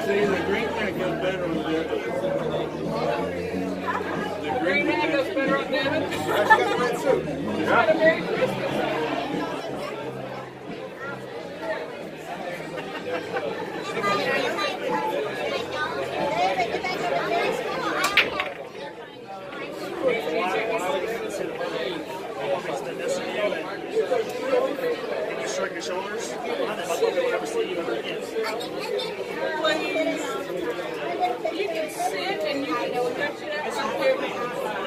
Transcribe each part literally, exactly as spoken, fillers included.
See, the green pack goes better on that. The green pack goes better on Devin. Got a Merry Christmas. Shrug your shoulders. I will never see you ever again. Please. You can sit and you can stretch it out like everything.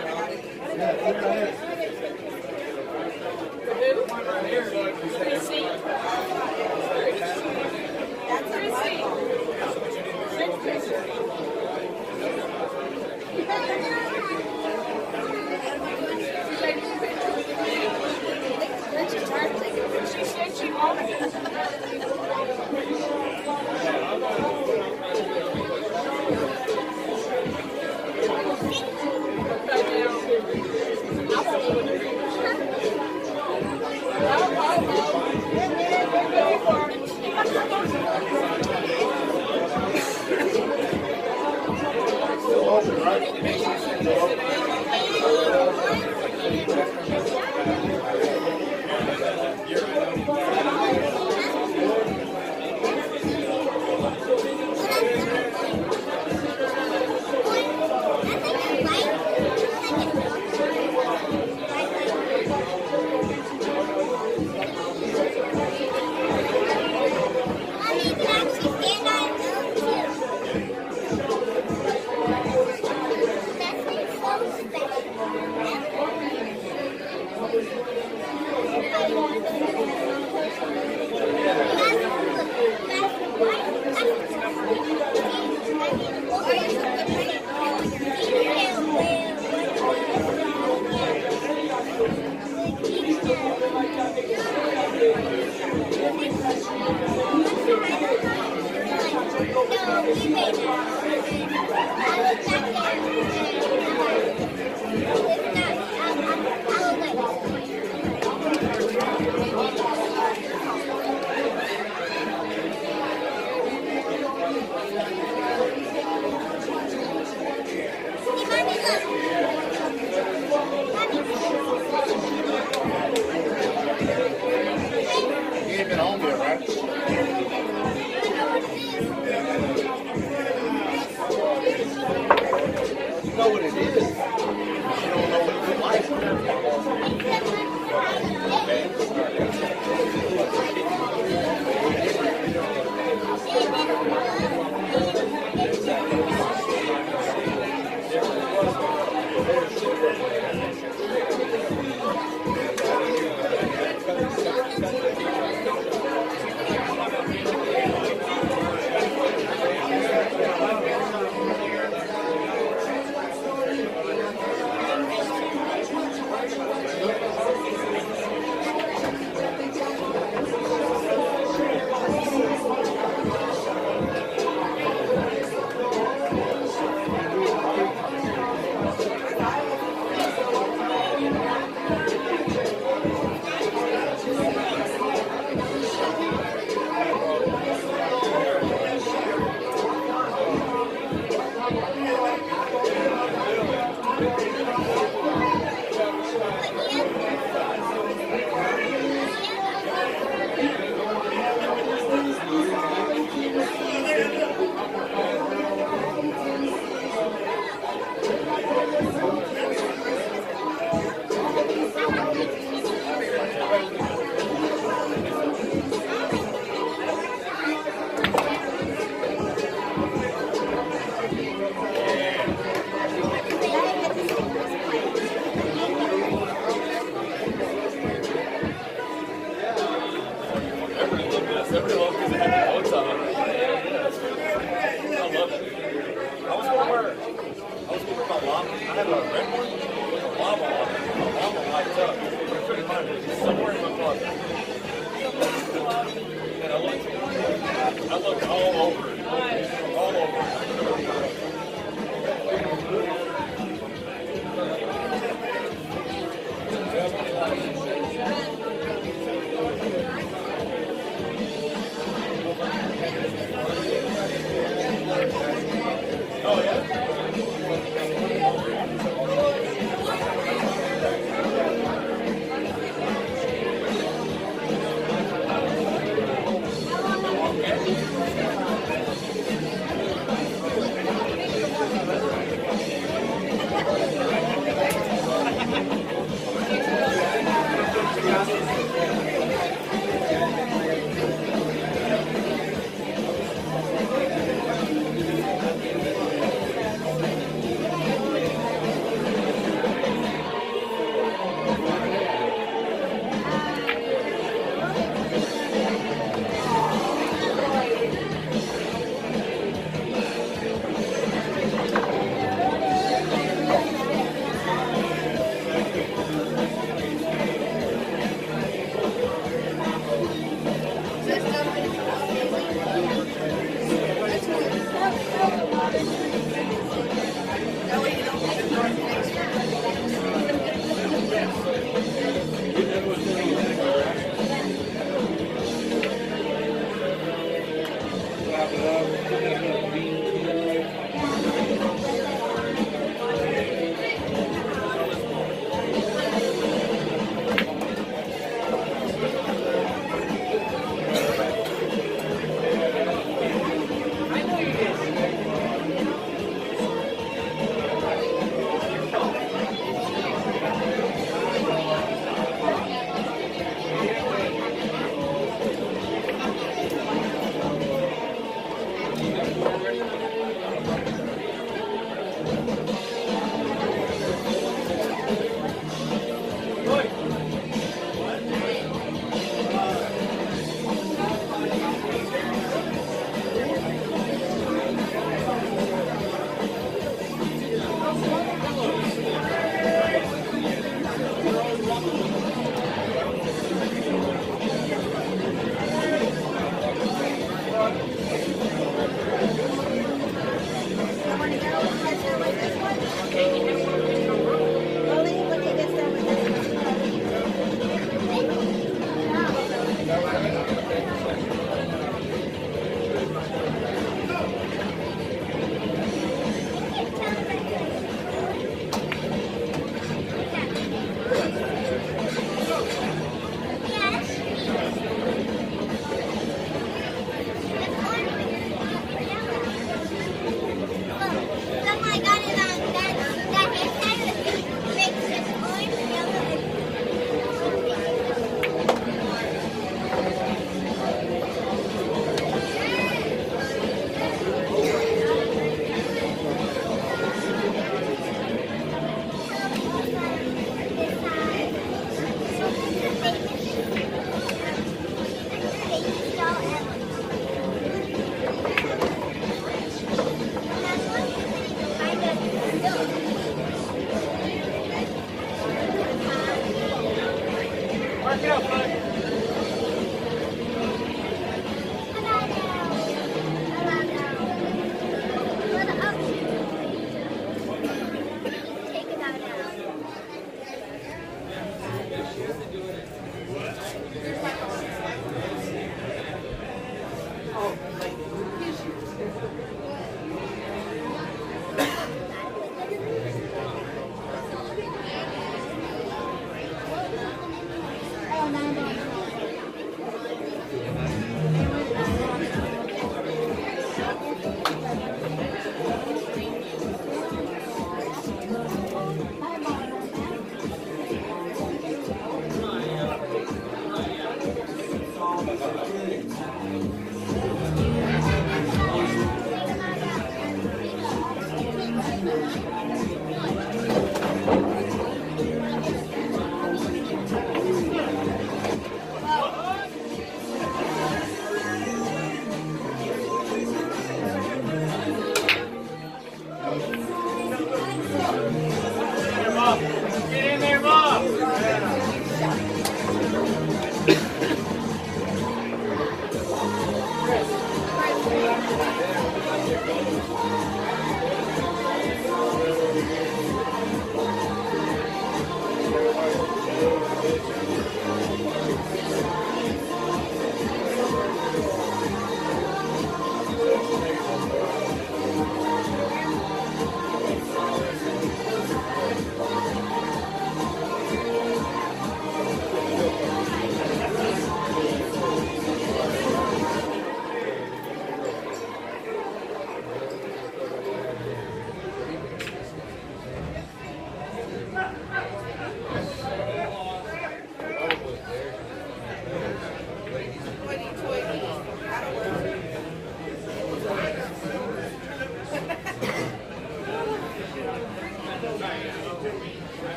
Chrissy. She said she wanted it. Know what it is. You don't know Thank you.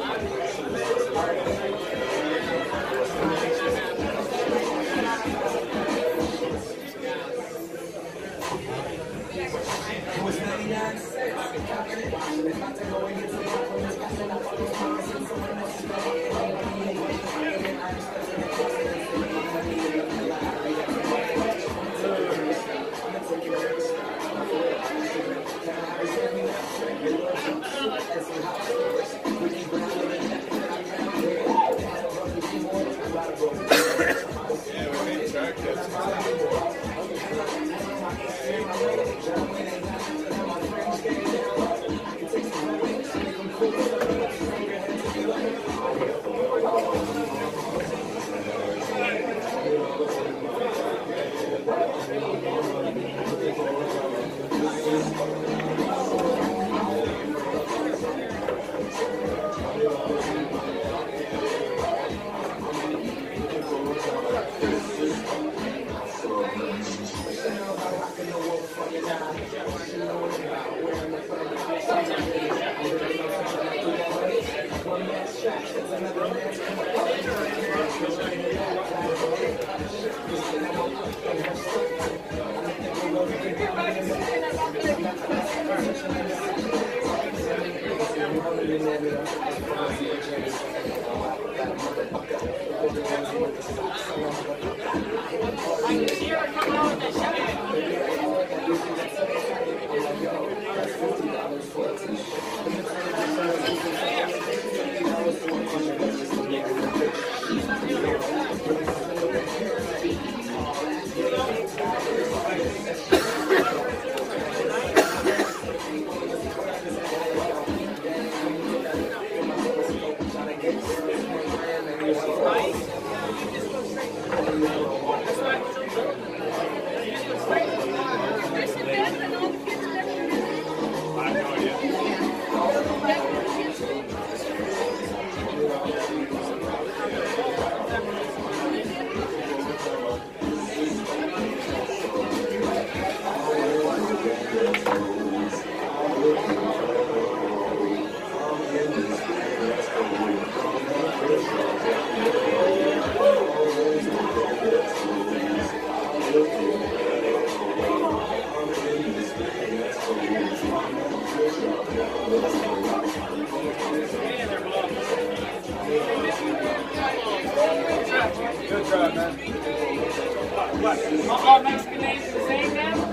All Mexican names are the same now?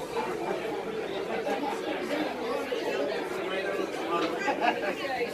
Okay,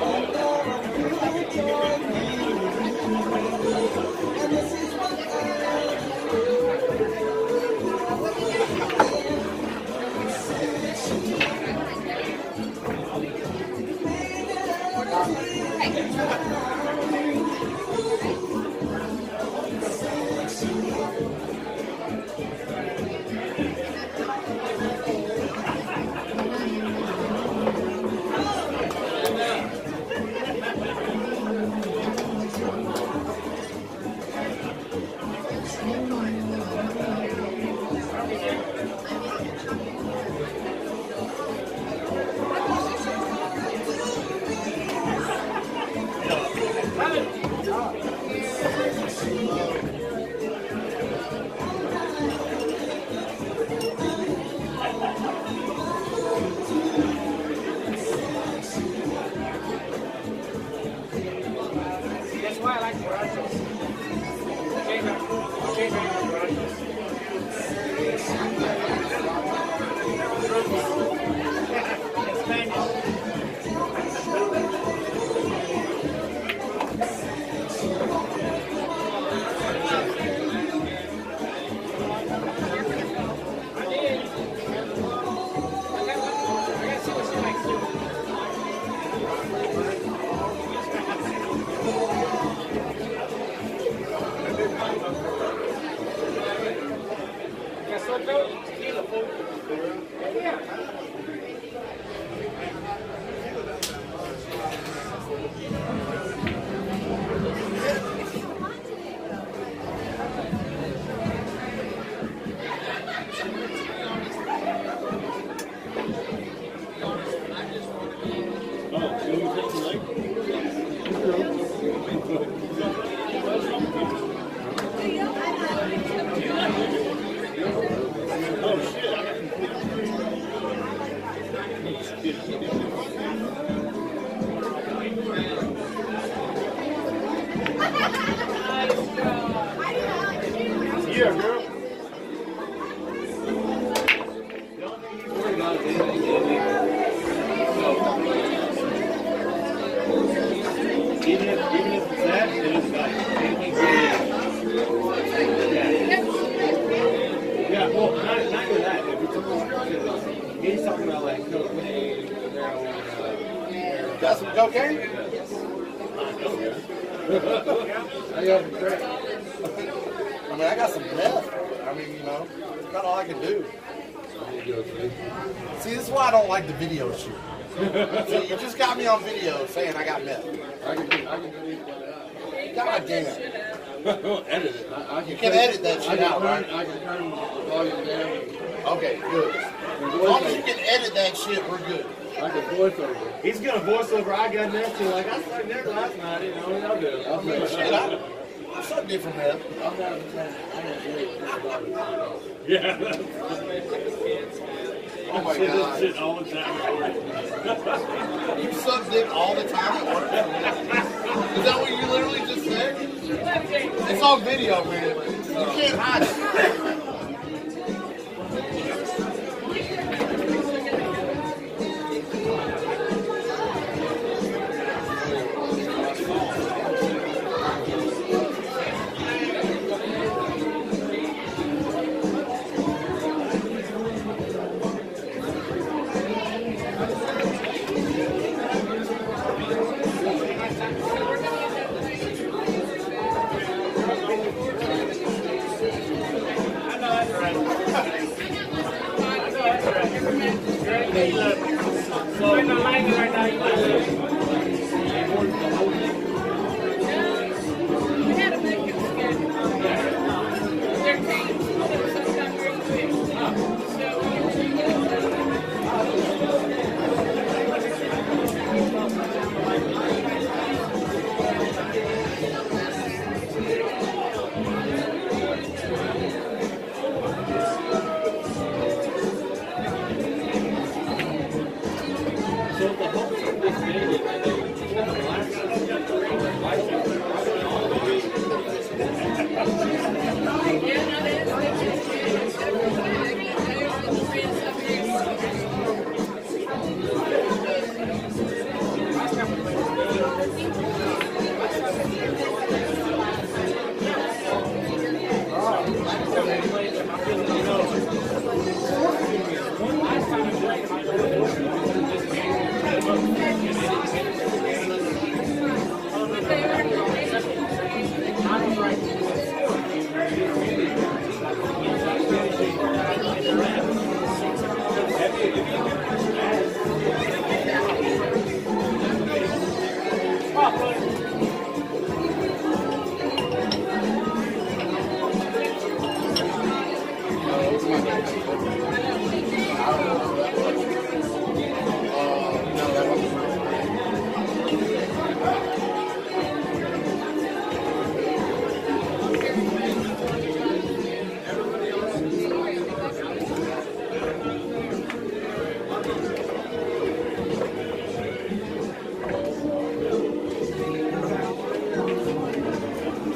And this is what I Yeah, girl. Even if, even if it's that, it is like, yeah. Yeah, well, not, not even that. If it's a he's talking about like cocaine, heroin, uh, Got some cocaine? I got some crack. I mean, I got some meth. I mean, you know, it's about all I can do. See, this is why I don't like the video shoot. See, you just got me on video saying I got meth. I can do, I can delete that out. God damn. Edit it. I, I can You can turn- edit that shit I can out, turn, right? I can turn the volume down. Okay, good. As long as you can edit that shit, we're good. I can voice over. he's gonna voice over I got next to like I started there last night, you know, I'll do it. I'll do it. Shit, I, I'm so different, man. I'm not a fan. I'm not really about it. Yeah. Oh my Say this God. shit all the time. You suck dick all the time at work? Is that what you literally just said? It's on video, man. You can't hide it.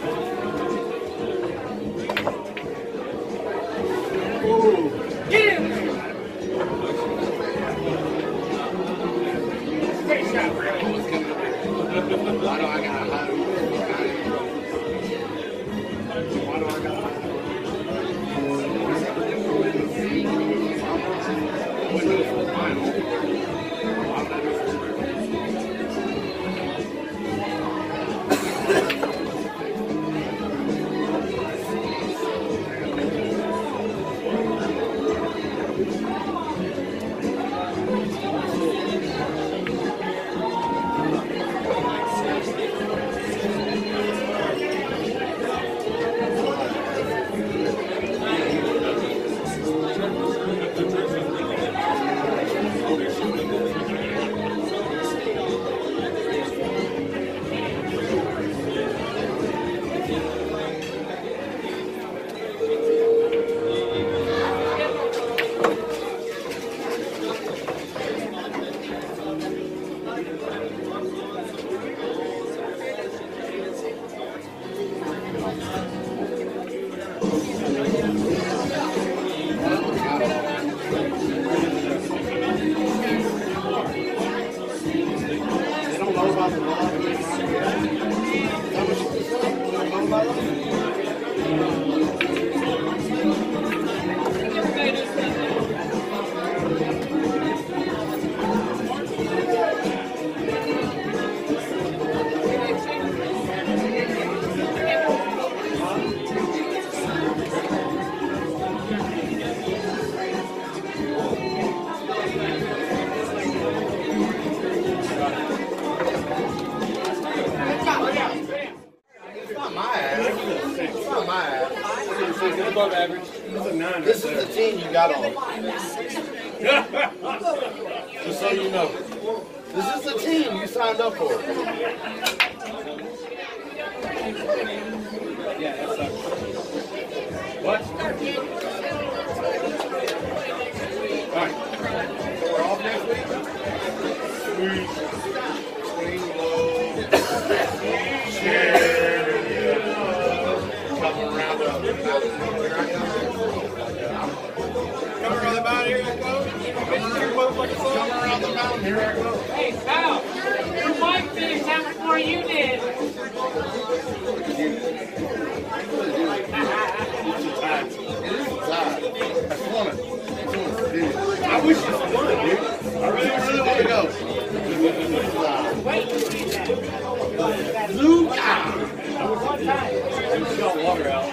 Get him! six. It's above average. It's a nine. This is the team you got on. Just so you know. This is the team you signed up for. Yeah, that sucks. What? Alright. We're off next week? Sweet. Swing low. Share. Coming around the mountain. Coming around the mountain, here I go. Coming around the mountain, here I go. Hey, Kyle, your wife finished out before you did. I wish you won, dude. I really, really want to go. Luca! We got water out.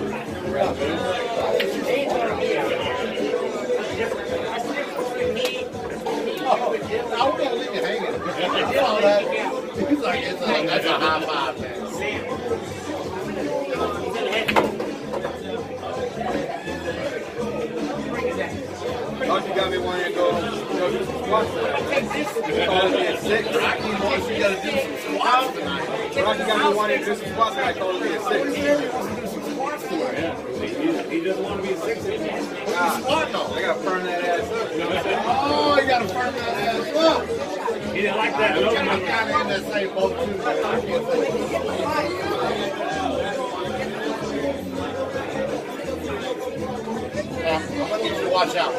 I was going to leave you hanging. I saw that. He's like, it's a, that's a high five, man. Thought you got me wanting to go, go do some squats tonight. Called me at six. Rocky wants you got to do some squats tonight. Rocky got me wanting to do some squats tonight. Called me at six. Yeah. He, he doesn't want to be a six anymore. Nah, squatting on. I got to firm that ass up. You know what I'm saying? Oh, you got to firm that ass up. He didn't like that. I'm kind of in that same boat too. I can't say. I'm going to need you to watch out.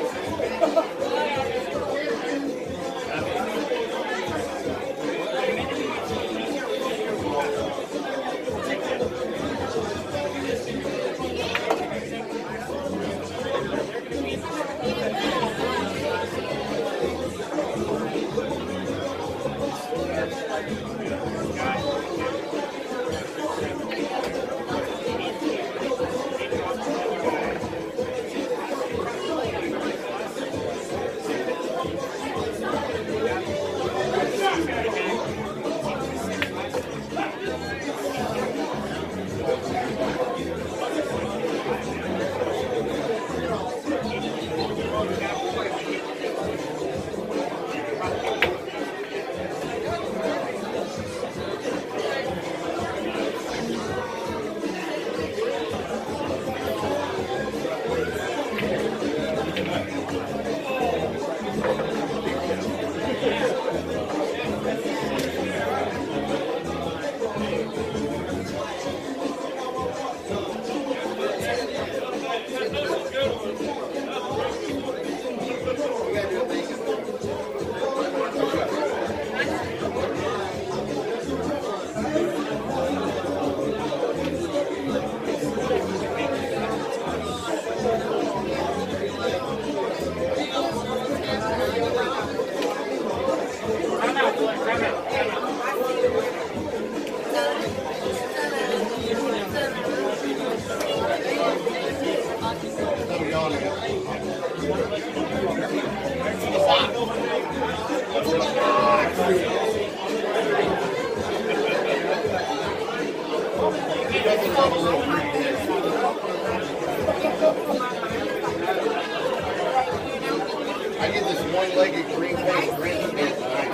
I get this one-legged green face green bean tonight.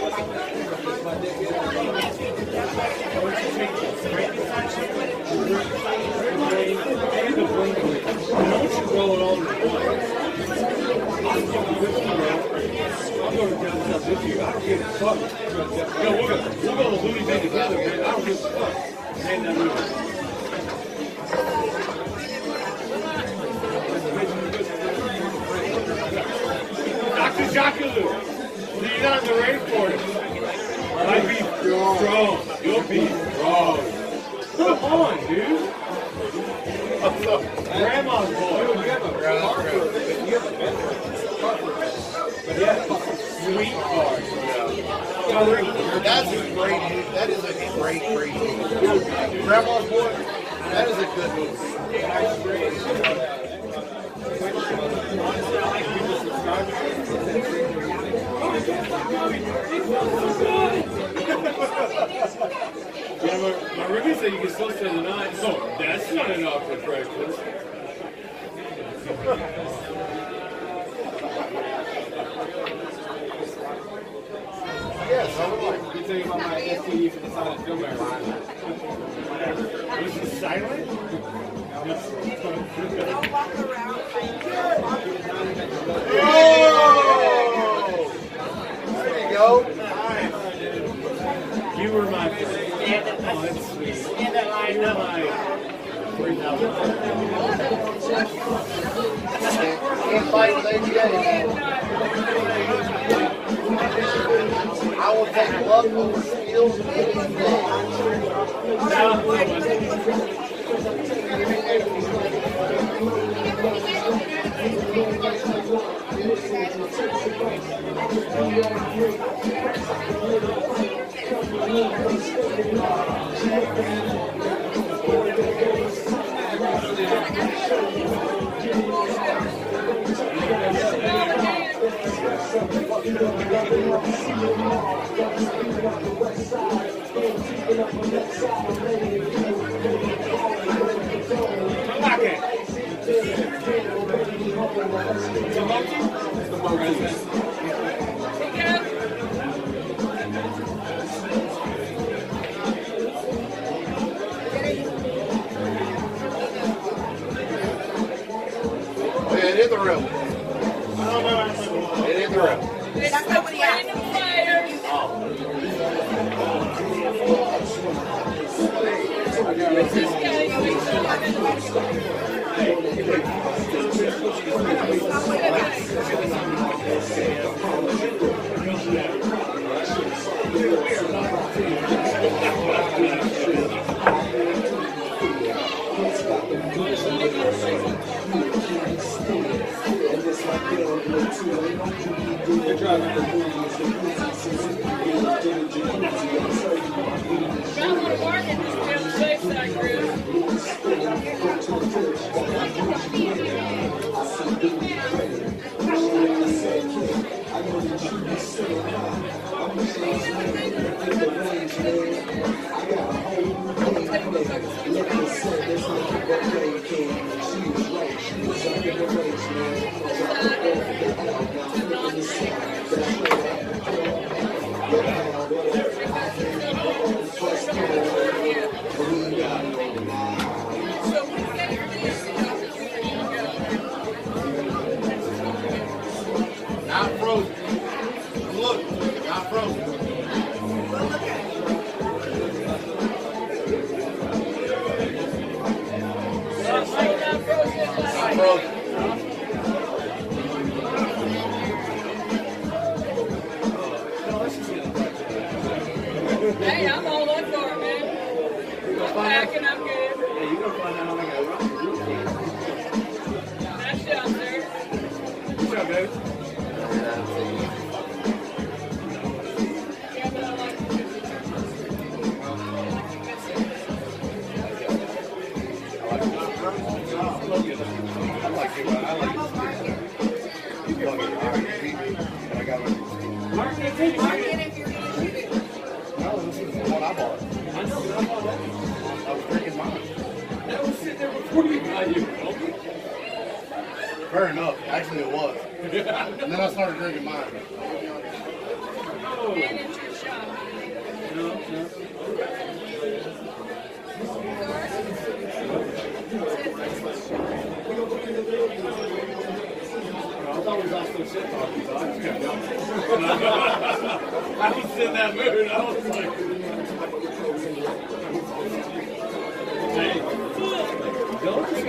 Doctor Jackaloo, lead on the rainforest. I'll be strong. You'll be strong. Come on, dude. Grandma's boy. You have a marker, but you have a vendor. But yeah, sweetheart. That's a great movie. That is a great, great movie. Grandma's Boy, that is a good movie. Yeah, my, my roommate said say you can still stay the night. Oh, that's not enough for breakfast. Yes, I would like. You think about my S T D for the silent film line? This is silent? Don't walk around like Oh! There you go. You were my friend. Oh, that's sweet. You were my Can't fight with A G A. I will take love over skills any day. Come back in. The monkey? The monkey. It is the real. It is the real. that's not what he asked. Good job, man. Not frozen. Look, not frozen. Not frozen. Hey, I'm all up for it, man. I'm back and I'm good. Yeah, you're gonna find out how I got rocky. Nice job, sir. Good job, baby. Yeah, but I like it. I like it, but I like it. You plug it. I beat me, and I got it. Mark, can I take it? Mark it if you're gonna shoot it. No, this is the one I bought. I know, but I bought that. I was drinking mine. That was sitting there before you got you. Fair enough. Actually, it was. And then I started drinking mine. And it's your shot. No, no. I was always also shit talking, so I just kept going. I was in that mood. I was like, hey, don't just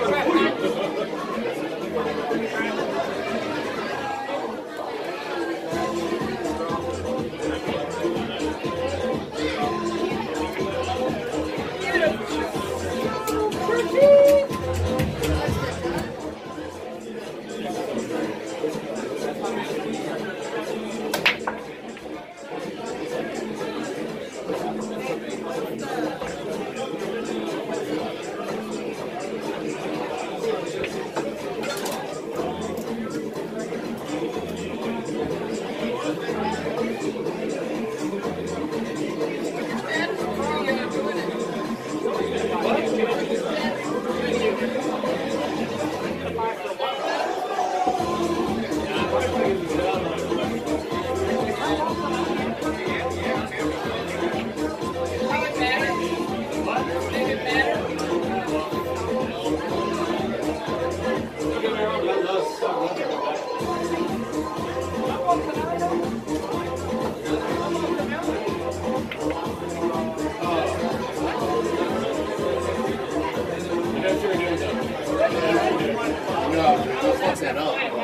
fuck that up. You know,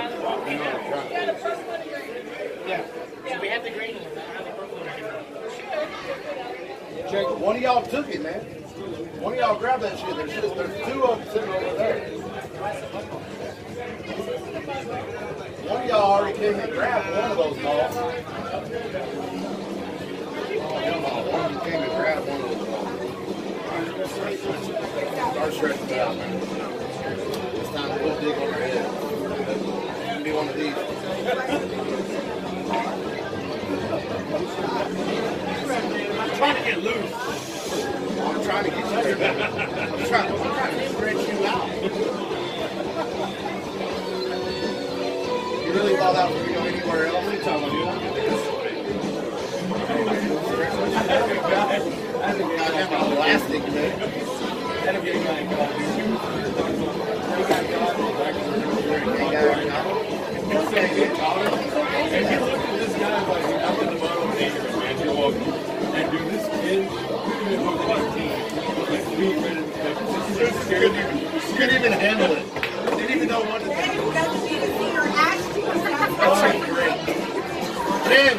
Yeah. So we have the green one. I don't have the purple one anymore. check. One of y'all took it, man. One of y'all grabbed that shit. There's, just, there's two of them sitting over there. One of y'all already came and grabbed one of those balls. Hell no, one of you came and grabbed one of those balls. Start stretching it out, man. It's time to go dig on your head. Give me one of these. I'm trying to get loose. I'm trying to get you there, man. I'm trying, I'm trying to stretch you out. You really thought that was going to go anywhere else? You tell me, dude. I have my elastic, man. That'll be a guy called you. You got God. And you look at this guy like I'm in the bottom of the acre, man. You're walking. And dude, this kid, he was like team. Like we were like so scared you Couldn't even handle it. Didn't even know what to do. That's great. Ten.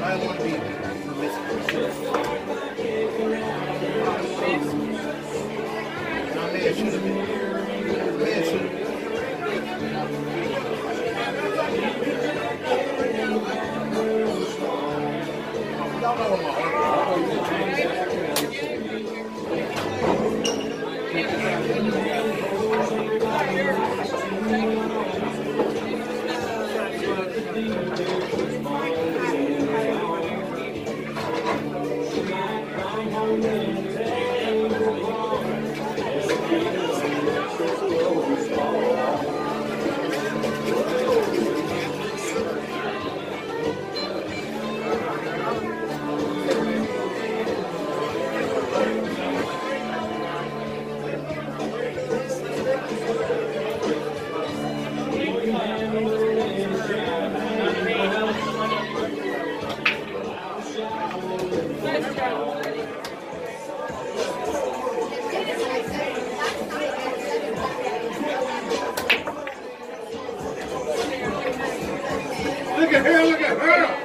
I want to be promiscuous. I may have should have been. I may have should have been. Y'all know what my heart Look at her, look at her!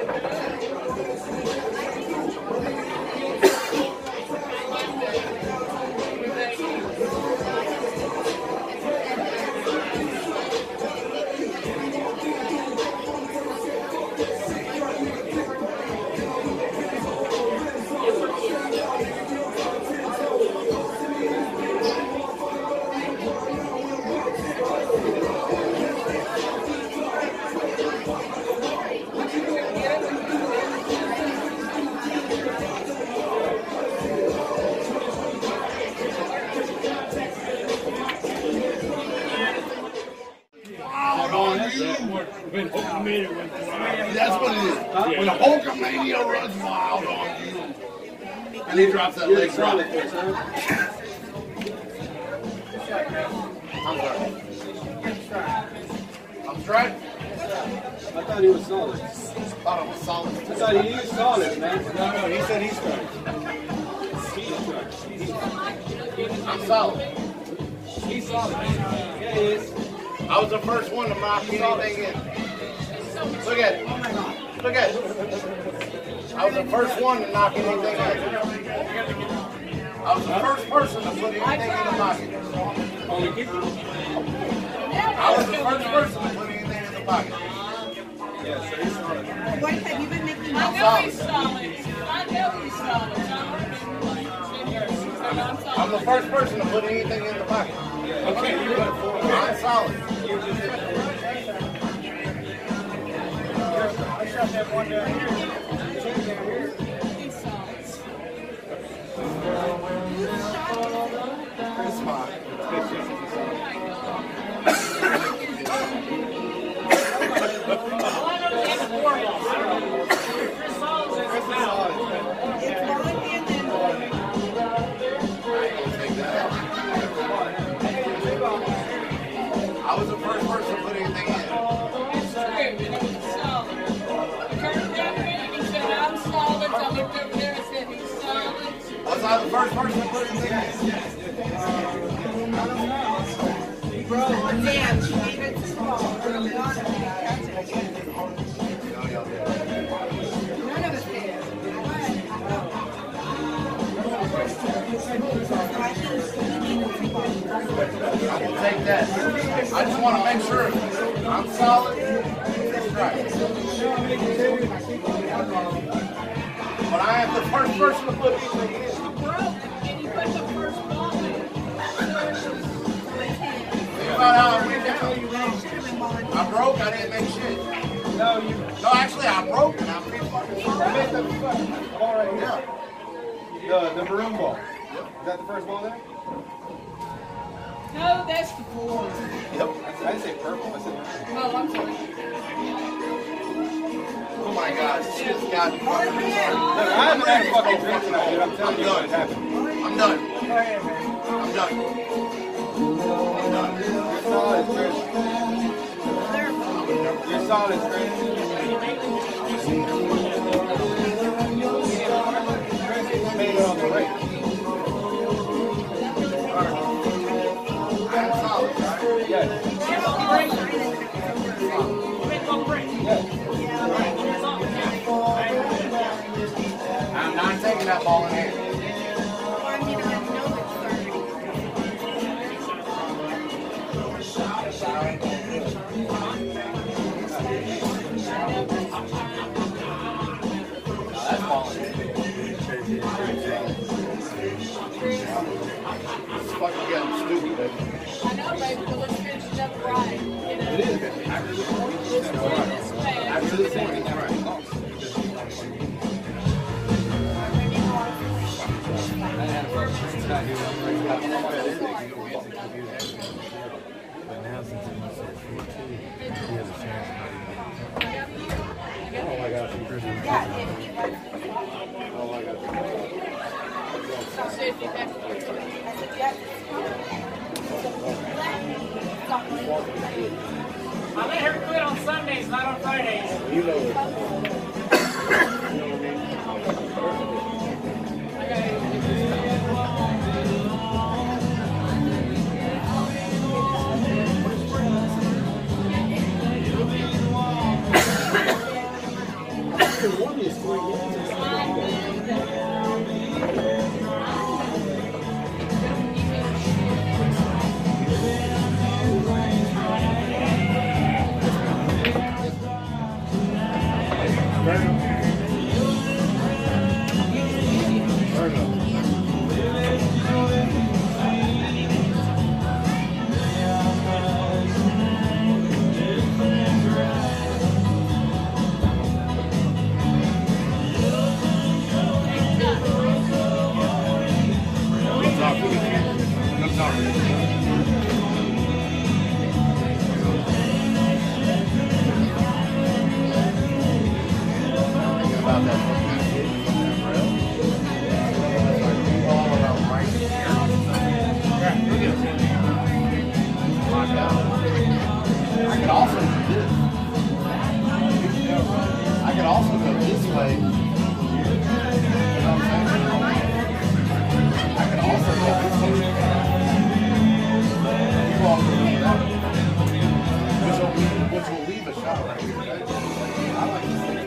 That's what it is. When the Hulkamania runs wild on you, and he drops that leg drop. I'm sorry. I'm straight. I thought he was solid. I thought I was solid. I thought he was solid, man. No, no, he said he's straight. I'm solid. He's solid. Yeah, he is. I was the first one to knock anything in. Look at it. Look at it. I was the first one to knock anything in. I was the first person to put anything in the pocket. I was the first person to put anything in the pocket. Yeah, so he's solid. What have you been making? I know he's solid. I know he's solid. I'm the first person to put anything in the pocket. Okay, you got four. I'm solid. I shot that one down here. He's solid. It's fine. I was the first person to put anything in. It's true, and he was solid. Kurt got me, and he said, I'm solid. I looked over there and said, he's solid. Was I the first person to put anything in? Damn, she gave it to Paul. None of us did. I will take that. I just want to make sure I'm solid. That's right. But I am the first person to put anything in. You broke, and you put the first ball in. Think about how I went down. I broke, I didn't make shit. No, you. No, actually, I broke and I'm pretty fucking I made sorry. the fucking ball right Yeah. here. The, the maroon ball. Is that the first ball there? No, that's the four. Yep. I didn't say purple. I said maroon. Oh, I'm sorry. Oh my God, this shit's got me fucking Look, retarded. I haven't had a fucking drink tonight, dude. I'm telling you what happened. I'm done. I'm done. I'm done. You're solid, Chris. You're solid, Chris. Chris made it on the right. I'm solid, right? Yes. Yes. taking that ball in hand. Well, I mean, I know it's Now that's ball in hand. It's fucking getting stupid, baby. I know, baby, but let's finish it up right. You know? It is, baby. After this point, Let's win this match. after this point, it's right. But now since he's at fourteen, he has a chance to not even get Oh my gosh, I'm Christian. yeah, if he wants to. Oh my gosh. See if you have to. I said, yeah, I let her quit on Sundays, not on Fridays. You know it. You know what I mean? I could also do this. I could also go this way. You know what I'm saying? I could also go this way. You all can do that. Which will leave, which will leave a shot right here. I like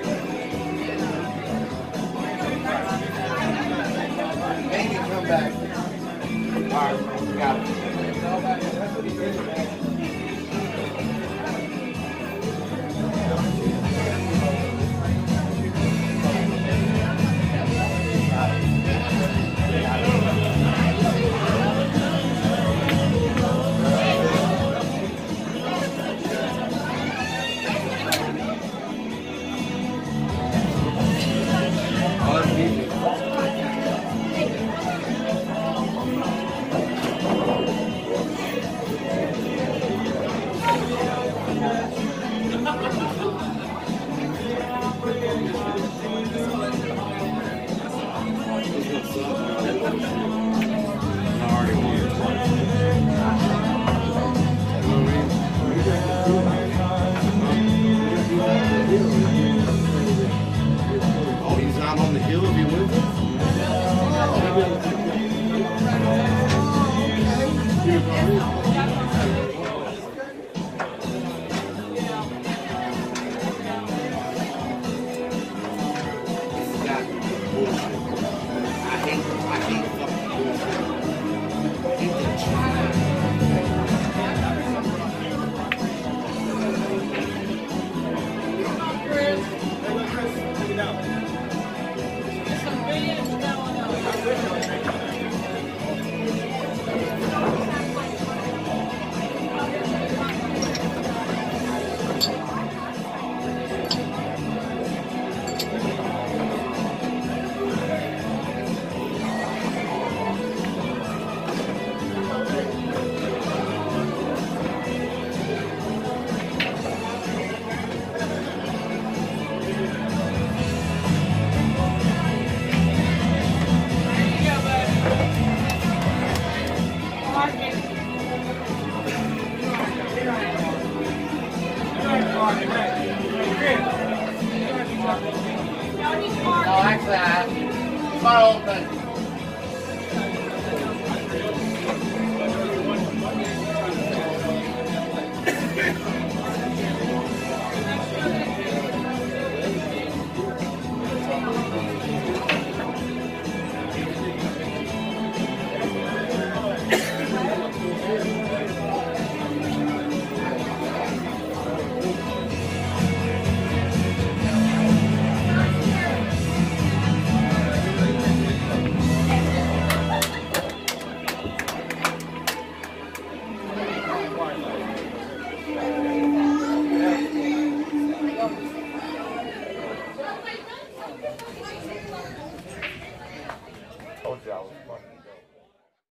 this. Maybe come back. All right, we got it. Oh, he's not on the hill if he wins it? I hate, I hate fucking bullshit. I hate that Chris. There's some billions going on. No, actually, I. It's my old thing.